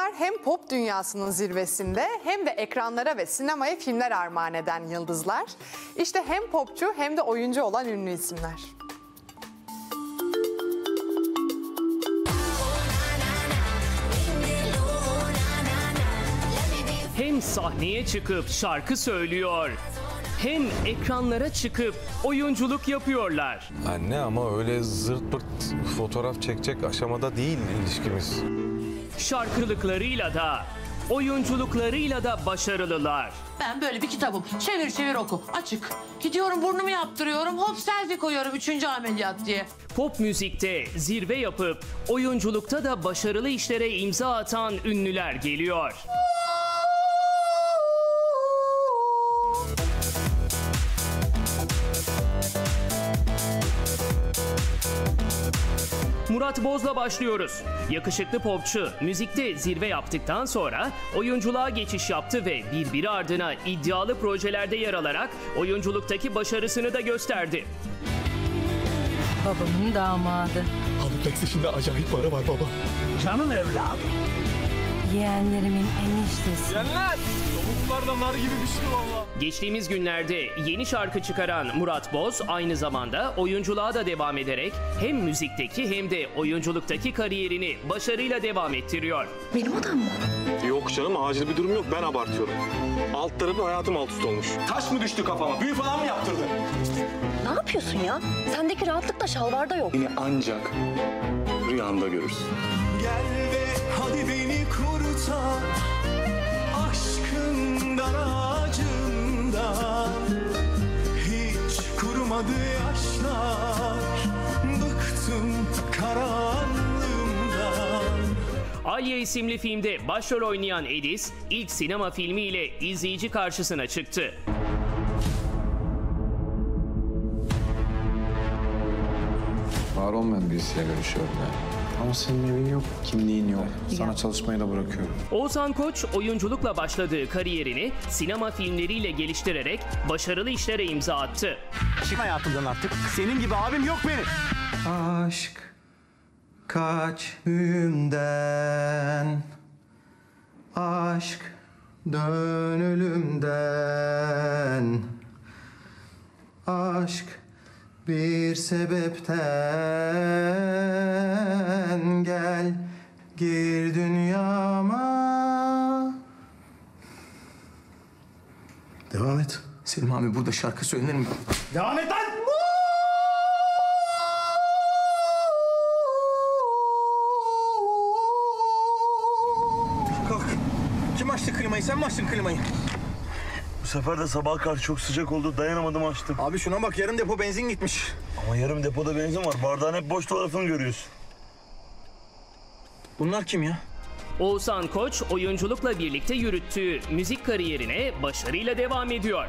Bunlar hem pop dünyasının zirvesinde hem de ekranlara ve sinemaya filmler armağan eden yıldızlar. İşte hem popçu hem de oyuncu olan ünlü isimler. Hem sahneye çıkıp şarkı söylüyor, hem ekranlara çıkıp oyunculuk yapıyorlar. Anne ama öyle zırt pırt fotoğraf çekecek aşamada değil ilişkimiz. Şarkılıklarıyla da, oyunculuklarıyla da başarılılar. Ben böyle bir kitabım. Çevir çevir oku. Açık. Gidiyorum burnumu yaptırıyorum. Hop selfie koyuyorum 3. ameliyat diye. Pop müzikte zirve yapıp oyunculukta da başarılı işlere imza atan ünlüler geliyor. Murat Boz'la başlıyoruz. Yakışıklı popçu müzikte zirve yaptıktan sonra oyunculuğa geçiş yaptı ve birbiri ardına iddialı projelerde yer alarak oyunculuktaki başarısını da gösterdi. Babamın damadı. Halı taksisinde acayip para var baba. Canım evladım. Yeğenlerimin eniştesi. Cennet! Tavuklardan nar gibi bir şey valla. Geçtiğimiz günlerde yeni şarkı çıkaran Murat Boz aynı zamanda oyunculuğa da devam ederek hem müzikteki hem de oyunculuktaki kariyerini başarıyla devam ettiriyor. Benim odam mı? Yok canım, acil bir durum yok, ben abartıyorum. Alt tarafı hayatım alt üst olmuş. Taş mı düştü kafama? Büyü falan mı yaptırdın? Ne yapıyorsun ya? Sendeki rahatlık da şalvarda yok. Beni ancak rüyanda görürsün. Gel ve hadi beni kurtar. Aşkın dar ağacında hiç kurumadı yaşlar. Bıktım karanlığımdan. Alya isimli filmde başrol oynayan Edis, ilk sinema filmiyle izleyici karşısına çıktı. Var olmayan birisiyle görüşüyorum yani. Ama senin evin yok, kimliğin yok. Sana çalışmayı da bırakıyorum. Oğuzhan Koç oyunculukla başladığı kariyerini sinema filmleriyle geliştirerek başarılı işlere imza attı. Çık hayatımdan artık. Senin gibi abim yok benim. Aşk kaç büyümden, aşk dön ölümden, aşk bir sebepten gel gir dünyama. Devam et. Selim abi burada şarkı söylenir mi? Devam et lan! Kalk. Kim açtı klimayı? Sen mi açtın klimayı? Bu sefer de sabah karşı çok sıcak oldu, dayanamadım açtım. Abi şuna bak, yarım depo benzin gitmiş. Ama yarım depoda benzin var, bardağın hep boş tarafını görüyorsun. Bunlar kim ya? Oğuzhan Koç oyunculukla birlikte yürüttüğü müzik kariyerine başarıyla devam ediyor.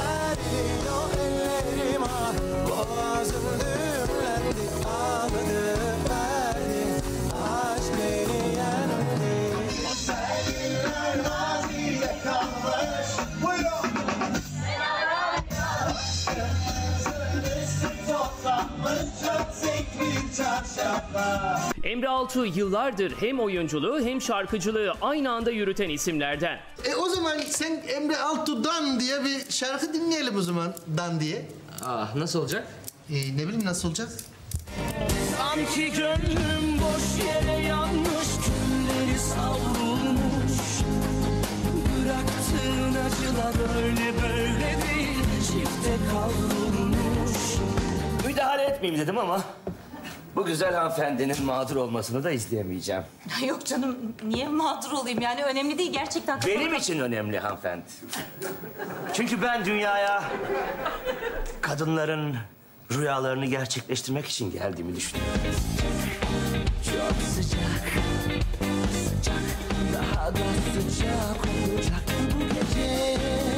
Emre Altuğ yıllardır hem oyunculuğu hem şarkıcılığı aynı anda yürüten isimlerden. O zaman sen Emre Altuğ'dan diye bir şarkı dinleyelim o zaman. Dan diye. Nasıl olacak? Ne bileyim nasıl olacak? Sanki gönlüm boş yere yanmış, külleri savrulmuş. Bıraktığın acılar öyle böyle değil, çifte kavrulmuş. Müdahale etmeyeyim dedim ama bu güzel hanımefendinin mağdur olmasını da izleyemeyeceğim. Yok canım, niye mağdur olayım? Yani önemli değil gerçekten. Benim için önemli hanımefendi. Çünkü ben dünyaya kadınların rüyalarını gerçekleştirmek için geldiğimi düşünüyorum. Çok sıcak, sıcak, daha da sıcak olacak bu gece.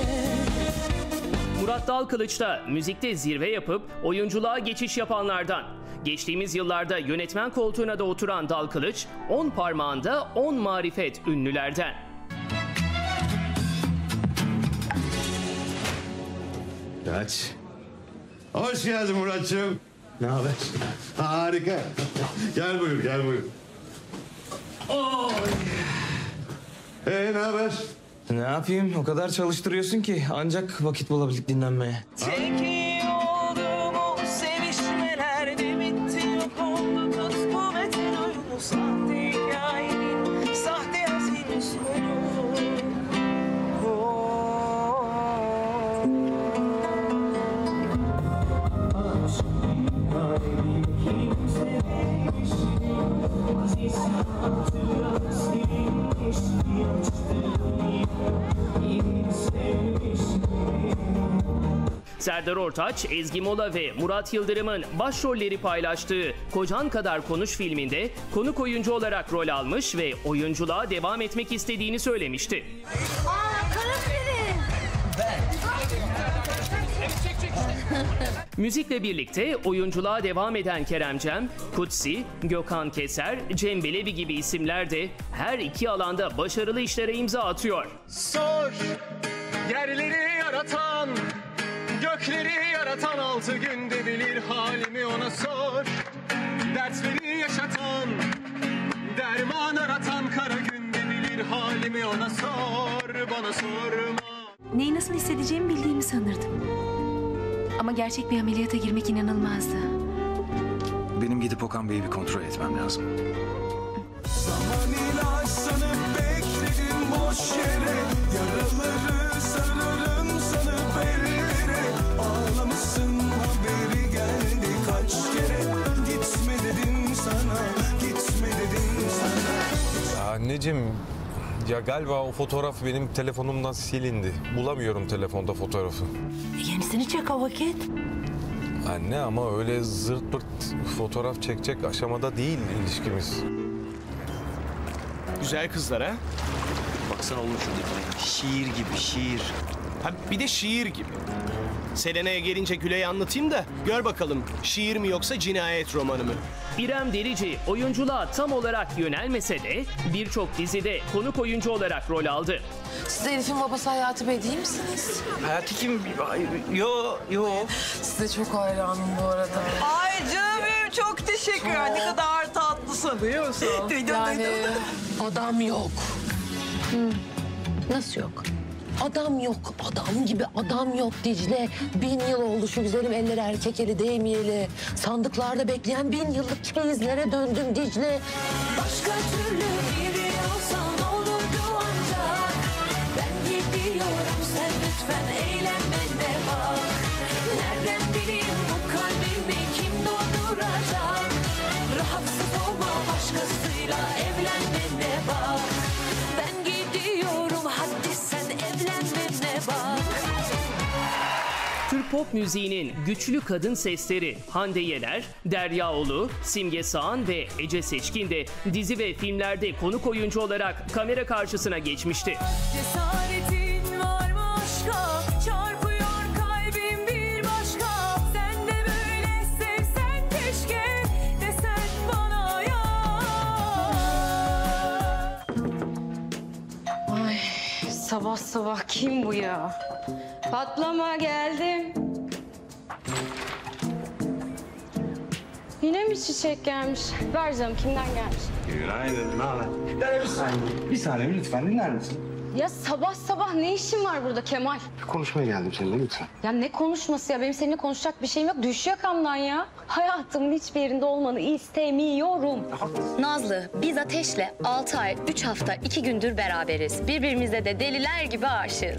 Murat Dalkılıç da müzikte zirve yapıp oyunculuğa geçiş yapanlardan. Geçtiğimiz yıllarda yönetmen koltuğuna da oturan Dalkılıç, 10 parmağında 10 marifet ünlülerden. Kaç. Hoş geldin Muratcığım. Ne haber? Harika. Gel buyur, gel buyur. Oy. haber? Ne yapayım? O kadar çalıştırıyorsun ki ancak vakit bulabildik dinlenmeye. Çekiyordum o sevişmeler de bitti yok oldu kısmetin oyunu sahte hikayenin sahte hazin sonu. Serdar Ortaç, Ezgi Mola ve Murat Yıldırım'ın başrolleri paylaştığı Kocan Kadar Konuş filminde konuk oyuncu olarak rol almış ve oyunculuğa devam etmek istediğini söylemişti. Müzikle birlikte oyunculuğa devam eden Kerem Cem, Kutsi, Gökhan Keser, Cem Belevi gibi isimler de her iki alanda başarılı işlere imza atıyor. Sor, yerleri yaratan, gökleri yaratan 6 günde bilir halimi ona sor. Dertleri yaşatan, derman aratan kara günde bilir halimi ona sor, bana sorma. Neyi nasıl hissedeceğimi bildiğimi sanırdım. Ama gerçek bir ameliyata girmek inanılmazdı. Benim gidip Okan Bey'i bir kontrol etmem lazım. Zaman ilaç sanıp bekledim boş yere, yaraları sararım sanıp ellere. Ağlamışsın haberi geldi kaç kere, gitme dedim sana, gitme dedim sana. Anneciğim, ya galiba o fotoğraf benim telefonumdan silindi. Bulamıyorum telefonda fotoğrafı. Yenisini çek o vakit. Anne ama öyle zırt pırt fotoğraf çekecek aşamada değil ilişkimiz. Güzel kızlar ha? Baksana oğlum şuradakine. Şiir gibi şiir. Ha bir de şiir gibi. Selena'ya gelince Gülay'ı anlatayım da gör bakalım şiir mi yoksa cinayet romanı mı? İrem Derici oyunculuğa tam olarak yönelmese de birçok dizide konuk oyuncu olarak rol aldı. Siz Elif'in babası Hayati Bey değil misiniz? Hayati kim? Yo. Size çok hayranım bu arada. Ay canım çok teşekkür ederim. Ne kadar tatlısın. Duyuyor musun? Yani adam yok. Nasıl yok? Adam yok. Adam gibi adam yok Dicle. 1000 yıl oldu şu güzelim ellere erkek eli değmeyeli. Sandıklarda bekleyen 1000 yıllık çeyizlere döndüm Dicle. Başka türlü biri olsan olurdu ancak. Ben gidiyorum sen lütfen eğlenmene bak. Nereden bileyim bu kalbimi kim dolduracak? Rahatsız olma başkasıyla evlenmene bak. Ben gidiyorum hadi sen evlenmene bak. Türk pop müziğinin güçlü kadın sesleri Hande Yener, Derya Ulu, Simge Sağan ve Ece Seçkin de dizi ve filmlerde konuk oyuncu olarak kamera karşısına geçmişti. Cesaretin var mı aşka? Çarpıyor kalbim bir başka. Sen de böyle sevsen keşke desen bana ya. Ay sabah sabah kim bu ya? Patlama geldim. Yine mi çiçek gelmiş? Ver canım kimden gelmiş? Günaydın, ne haber? Bir saniye lütfen dinler misin? Ya sabah sabah ne işin var burada Kemal? Konuşmaya geldim seninle lütfen. Ya ne konuşması ya? Benim seninle konuşacak bir şeyim yok. Düş yakamdan ya. Hayatımın hiçbir yerinde olmanı istemiyorum. Nazlı, biz Ateş'le 6 ay, 3 hafta, 2 gündür beraberiz. Birbirimize de deliler gibi aşığız.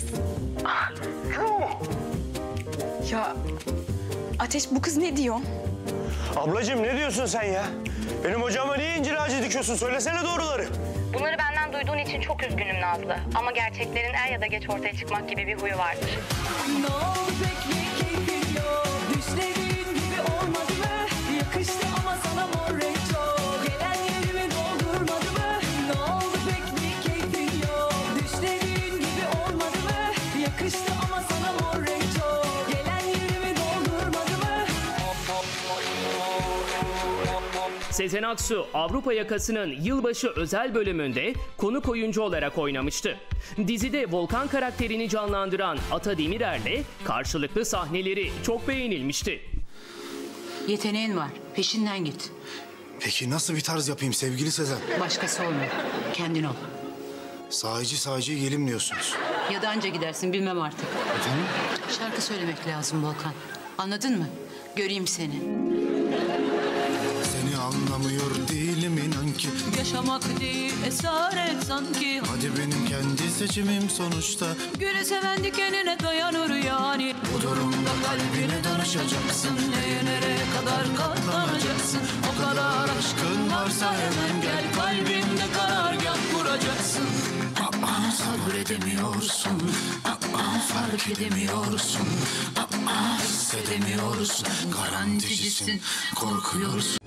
Ya Ateş bu kız ne diyor? Ablacığım ne diyorsun sen ya? Benim hocama niye incir ağacı dikiyorsun? Söylesene doğruları. Bunları benden duyduğun için çok üzgünüm Nazlı. Ama gerçeklerin er ya da geç ortaya çıkmak gibi bir huyu vardır. Ne oldu peki keyfin yok? Düşlediğin gibi olmadı mı? Yakıştı ama sana mor renk çok. Gelen yerimi doldurmadı mı? Ne oldu peki keyfin yok? Düşlediğin gibi olmadı mı? Yakıştı ama sana mor renk çok. Gelen yerimi doldurmadı mı? Sezen Aksu Avrupa Yakası'nın yılbaşı özel bölümünde konuk oyuncu olarak oynamıştı. Dizide Volkan karakterini canlandıran Ata Demirer'le karşılıklı sahneleri çok beğenilmişti. Yeteneğin var. Peşinden git. Peki nasıl bir tarz yapayım sevgili Sezen? Başkası olma. Kendin ol. Sahici gelimliyorsunuz. Ya da anca gidersin bilmem artık. Efendim? Şarkı söylemek lazım Volkan. Anladın mı? Göreyim seni. Seni anlamıyor değilim inan ki. Yaşamak değil esaret sanki. Hadi benim kendi seçimim sonuçta. Gülü seven dikenine dayanır yani. Bu durumda kalbine danışacaksın. Neye nereye kadar katlanacaksın? O kadar aşkın varsa hemen gel. Kalbinde karargah kuracaksın. Sabredemiyorsun. Fark edemiyorsun. Hissedemiyorsun. Garanticisin. Korkuyorsun.